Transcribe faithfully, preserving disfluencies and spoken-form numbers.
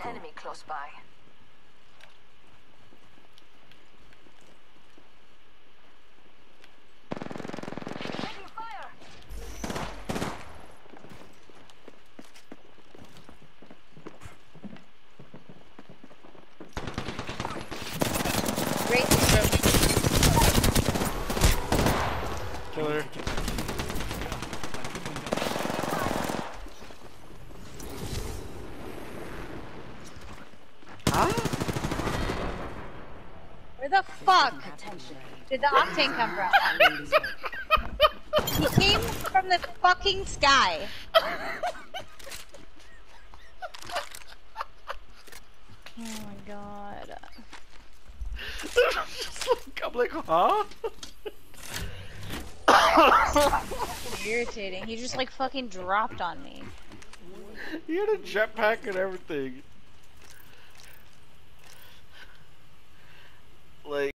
Enemy close by. Taking fire. Great room. Killer. Huh? Where the fuck did the octane come from? He came from the fucking sky. Oh my god. Just like, I'm like, huh? Irritating. He just like fucking dropped on me. He had a jetpack and everything.